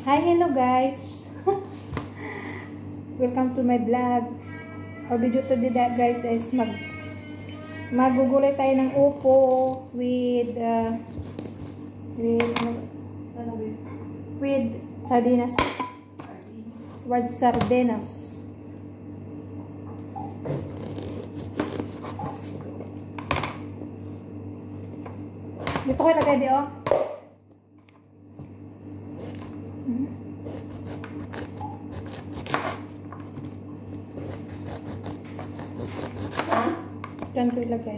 Hi, hello guys. Welcome to my vlog. Our video today guys is magugulay tayo ng upo with sardinas. With sardinas. Dito ko ilagay di oh. Diyan ko ilagay.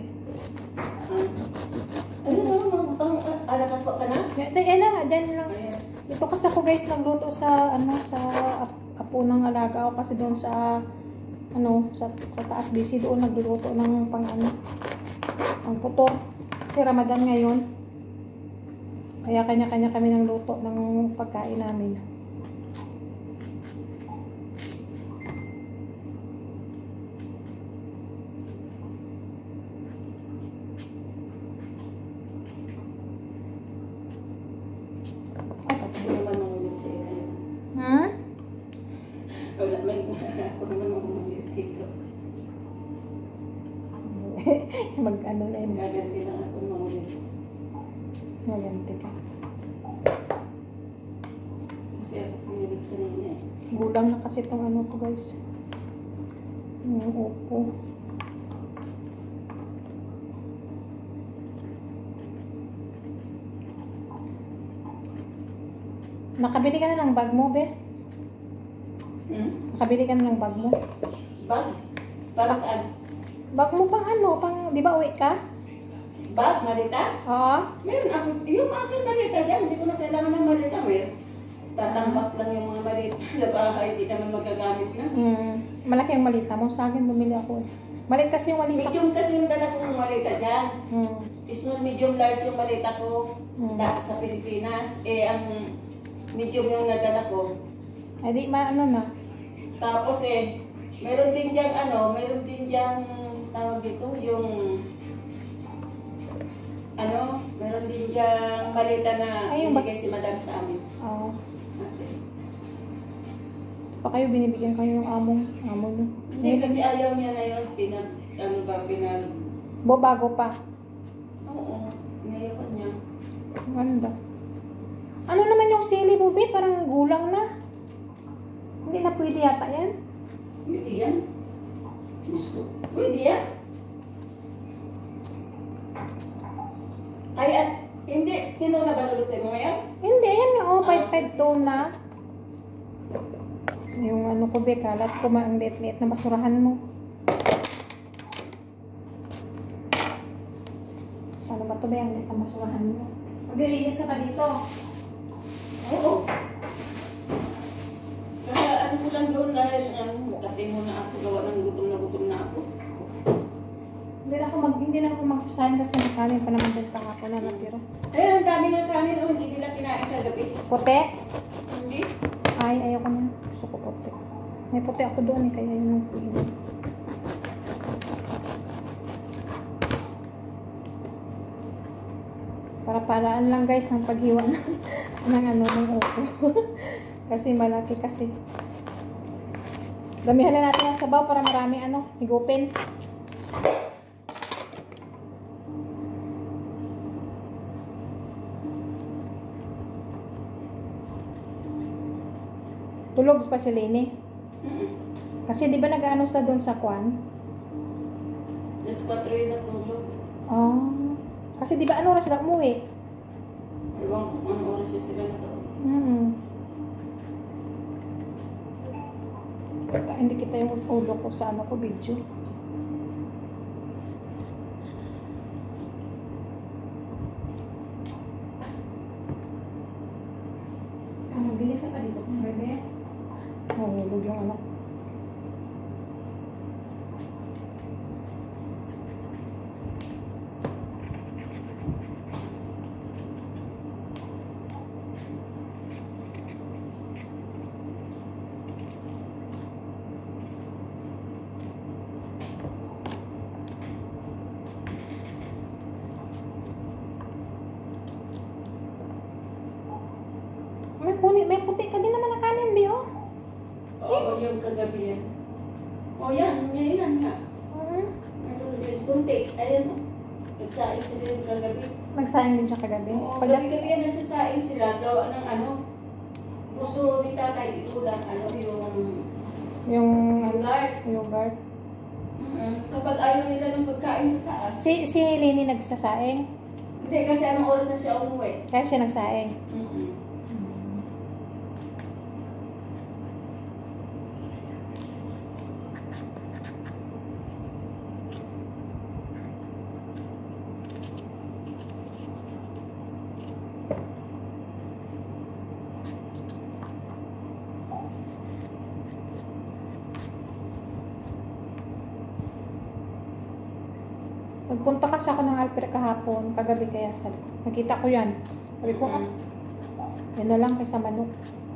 Alakat po ka na? Yan na, dyan lang. Ito kasi ako guys, nagluto sa, sa apo ng alaga ako kasi doon sa, sa taas busy doon nagluluto ng ang puto. Kasi Ramadan ngayon. Kaya kanya-kanya kami ng luto ng pagkain namin. Wala, may ako naman mamamit dito. Mag-ano na yun. Gaganti lang ako mamamit. Ngaganti ka. Kasi ako pinilit ko na yun eh. Gulang na kasi itong ano ko guys. Yung upo. Nakabili ka na ng bag mo, be? Nakabili ka na ng bag mo? Bag? Para saan? Bag mo pang di ba uwi ka? Bag? Malita? Oo. Meron ako. Yung aking malita dyan, hindi ko na kailangan ng malita. Tatambak lang yung mga malita sa bahay. Hindi naman magagamit na. Malaki ang malita mo. Sa akin, bumili ako. Malit kasi yung malita. Medium kasi yung dala kong malita dyan. Small, medium, large yung malita ko sa Pilipinas. Ang medium yung nadala ko. Ay di, na. Tapos meron din diyang tawag dito, yung meron din diyang malita na binigay si Madam sa amin. Oo. Pa kayo, binibigyan kayo ng amo nyo. Hindi kasi ayaw niya na yun, bago pa. Oo, inayawan niya. Ganda. Ano naman yung sili mo, be? Parang gulang na. Hindi na pwede yata yan. Pwede yan. Gusto. Pwede yan. Ay, at hindi. Tino na ba lulutin mo ngayon? Hindi, yan nga. 5-5 na. Yung ko, be, kalat ko ang liit-liit na basurahan mo. Ano ba ito ba yung liit na basurahan mo? Maglilinis ka pa dito. Oo. Kaya ko lang doon dahil mukati mo na ako, gawa ng gutom na ako. Hindi na ako magsusahin kasi may kanin pa naman doon kahapon na natira. Ayun, ang dami ng kanin. Hindi nila kinain kagabi. Puti? Hindi. Ay, ayoko na. Gusto ko puti. May puti ako doon kaya yun yung pwede. Para-paraan lang guys ng paghiwa ng upo. Kasi malaki kasi. Damihan na natin ang sabaw para marami higupin. Tulog pa si Lene. Kasi di ba nag-ano sa doon sa kwan? Alas 4 na tulog. Kasi di ba ano oras sila umuwi? Ewan ko kung ano oras yung sila nakauwi. Hindi kita yung ulo ko sa video. Bilis pa dito ng bebe. Mahulog yung anak. May puti ka O yan nga. Mayroon din kunti. Ayan o. Nagsaing sila yung kagabi. Nagsaing din siya kagabi? Oo, gabi-gabi yan nagsasaing sila. Gawa ng ano. Gusto ni tatay itulang yung guard. Yung guard. Kapag ayaw nila ng pagkain sa taas. Si Lenny nagsasaing? Hindi, kasi anong oras na siya umuwi. Kaya siya nagsaing? Nagpunta kasi ako ng Alper kahapon, kagabi kaya sabi ko, nakita ko yan. Sabi ko, yan na lang kaysa manok.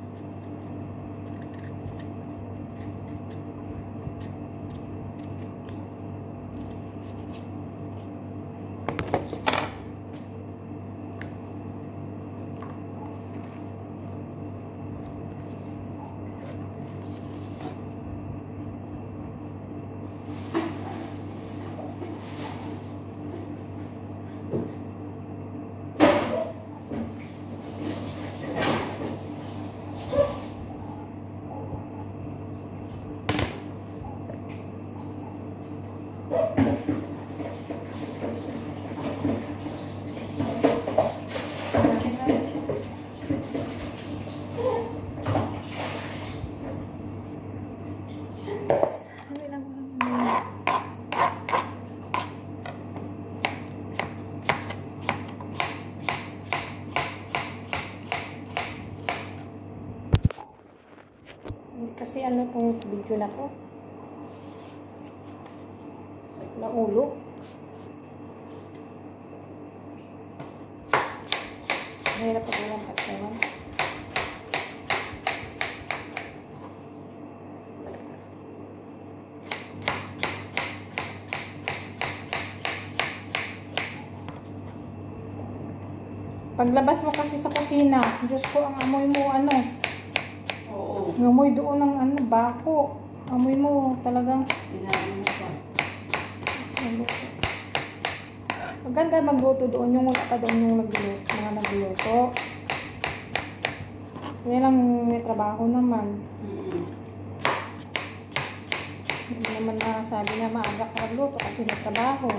Kasi ano tong video na to? Na ulo. Mahirap pa lang pagkawan. Paglabas mo kasi sa kusina, Diyos ko, ang amoy mo ano. Amoy doon ng ano, bako. Amoy mo talagang maganda magluto doon, yung wala pa doon yung mga nagluto. Kaya lang may trabaho naman. Hindi naman sabi na maaga ka magluto kasi may trabaho.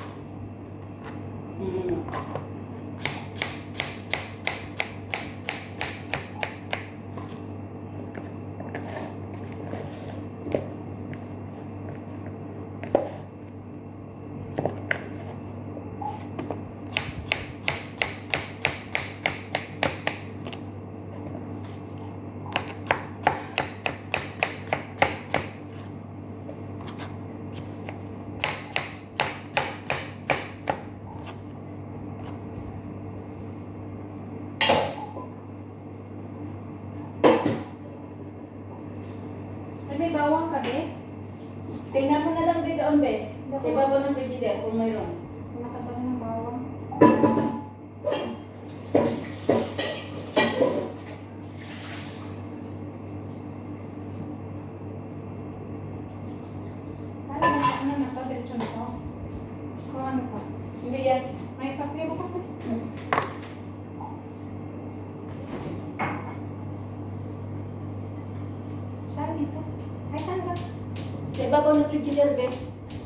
May bawang ka, be? Tingnan mo na lang doon, be. Sa ibabaw ng frigidaire kung mayroon. Nakatagal ng bawang. Ano na to? Diretso na to? O ano pa? Hindi yan. May papel ko kasi. Saan dito? Ay, saan ba? Sa ibabaw ng frigidaire, be.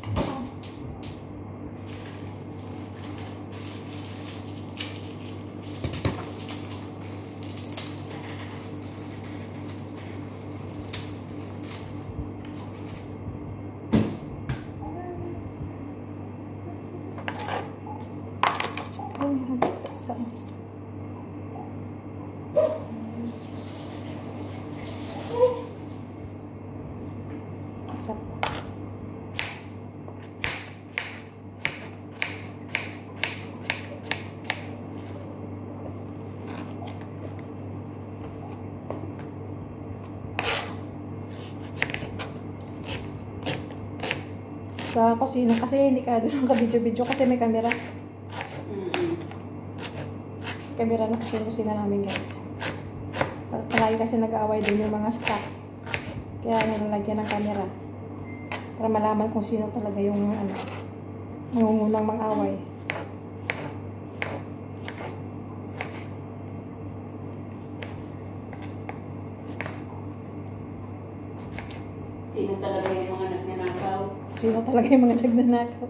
Sa kusina kasi hindi ka doon ka-video-video kasi may camera. Camera na kasi yung kusina namin, guys. Palagi kasi nag-aaway din yung mga staff. Kaya nilalagyan ng camera. Para malaman kung sino talaga yung ano, nangungunang mang-away. Sino talaga yung mga nagnanakaw? Sino talaga yung mga nagnanakaw?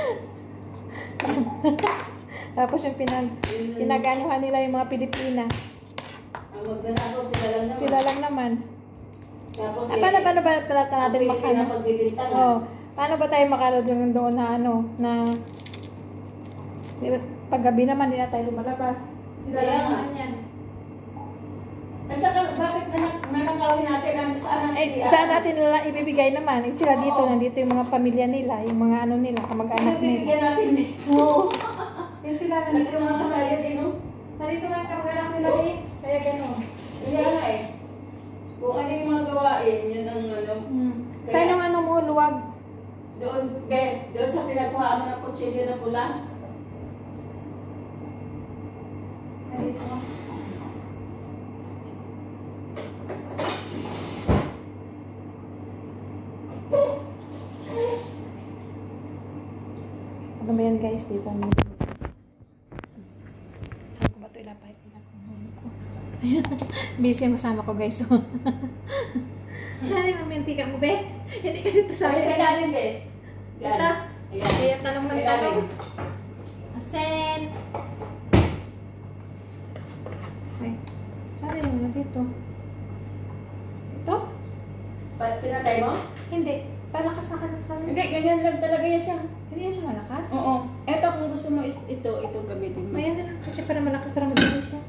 Tapos yung pinaganuhan nila yung mga Pilipina. Ang magnanakaw sila lang naman. Sila lang naman. Tapos Paano ba natin makano? magbibintangan. Oh, paano ba tayo makano doon na ano, na di ba, paggabi naman hindi na tayo lumalabas. Sila Kaya lang nga. naman yan. At saka, bakit nanakawin natin? Saan Saan natin nila ibibigay naman? Sila dito, nandito yung mga pamilya nila, yung mga ano nila, kamag-anak nila. Bibigyan natin dito. Oo. Yung sila nandito Nagkasama mga sa'yo din, no? nandito mga kamag-anak nila eh. Kaya gano'n. Kaya nga eh. Kung ano yung mga gawain, yun ang ano. Saan yung ano mo, luwag? Doon sa pinagkuhaan mo ng kutsilyo na pula. Nandito. Ano ba yan guys? Dito ang saan ko ba ito ilapay? Busy yung kasama ko guys. So. Ano yung mantika mo be? Hindi kasi ito sa Sa ilalim, be. Diyan. Ito? Ayan. Kaya tanong ng Ilalim. tanong. Asen. Okay. Saan yung mga dito? Ito? Pinatay mo? Hindi. Palakas na ka na sa akin. Hindi, ganyan lang talaga yan siya. Hindi yan siya malakas? Oo. Eto, kung gusto mo ito gamitin mo. Mayan na lang. Kasi para malakas, para mabilis siya.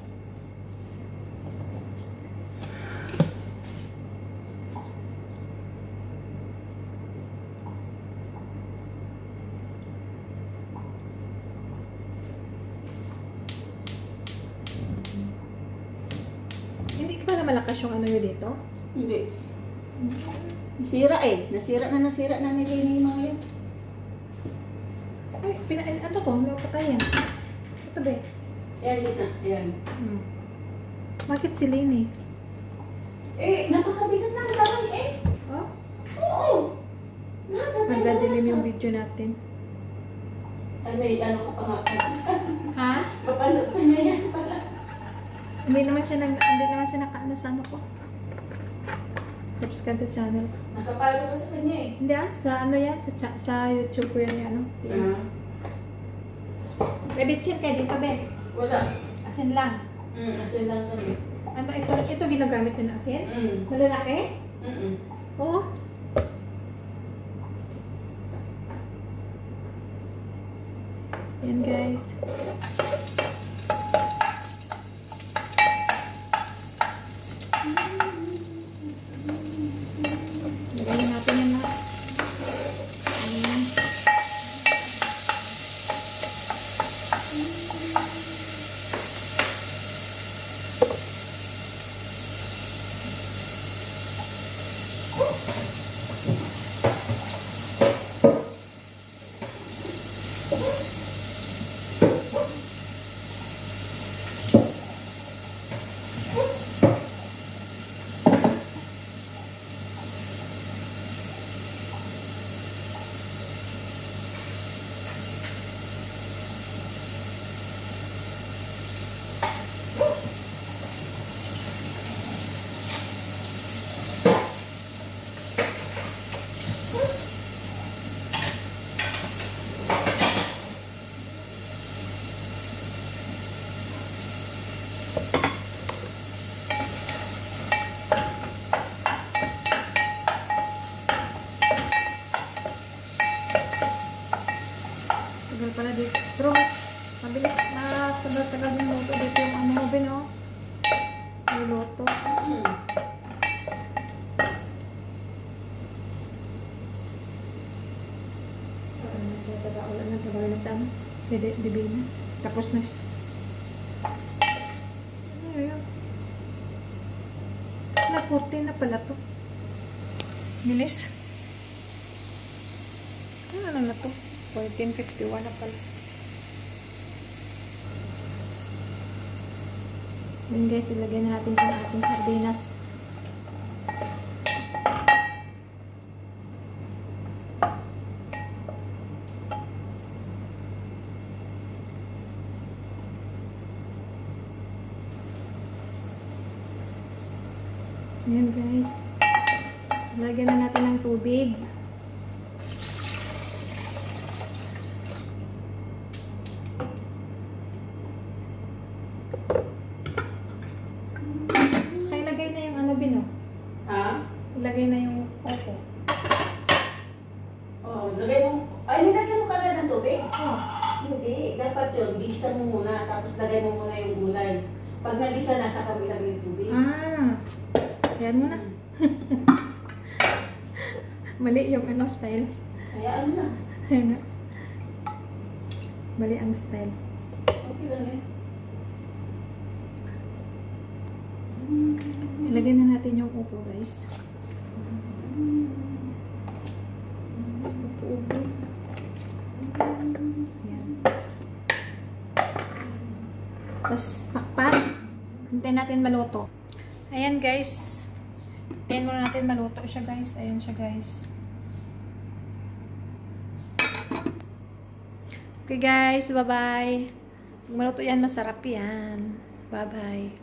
Hindi ka pala malakas yung ano yun dito? Hindi. Nasira eh. Nasira na nila yung mga yan. Ay, ano to? May patayan. Ito ba? Ayan, dito. Ayan. Bakit si Lini? Napakabigat na ang gawin eh. Oh? Oo. Nagdadilim yung video natin. Ay, may ano ka pa nga. Ha? Papalot ko na yan pala. Hindi naman siya nakaano sa ano ko. Subscribe sa channel. Nakapalo ko sa kanya eh. Hindi sa ano yan, sa YouTube ko yan, ano. May bitsin kayo dito, be. Wala. Asin lang. Asin lang kami. Ano, ito ginagamit mo na asin? Mm. Malalaki? Oo. Yan guys. Lagyan natin yan na. Ayan. Tagal pala dito. Pero, mabilis na tagal yung luto dito yung ano mo, Ben, oh. Yung luto. Taga-ulan na, tagal na sa ano. Bibig na. Tapos na siya. Ayun. Naputi na pala to. Bilis. Ano na to? 1451 na pala. Yun guys, ilagay na natin yung ating sardinas. Ayan guys. Lagyan na natin ng tubig. Saka ilagay na yung ano bino. Ha? Ilagay na yung opo. Oh, lagay mo. Ay, nilagyan mo kagad ng tubig? Oh. Hindi. Dapat yun, gisa mo muna, tapos lagay mo muna yung gulay. Pag nagisa na, saka mo ilagay yung tubig. Ah. Ayan mo na. Mali yung ano style. Hayaan mo na. Ayan na. Mali ang style. Okay lang eh. Ilagay na natin yung upo guys. Upo. Ayan. Tapos takpan. Hintayin natin maluto. Ayan guys. Hintayin muna natin maluto siya guys. Ayan siya guys. Okay guys, bye-bye. Pag maluto yan, masarap yan. Bye-bye.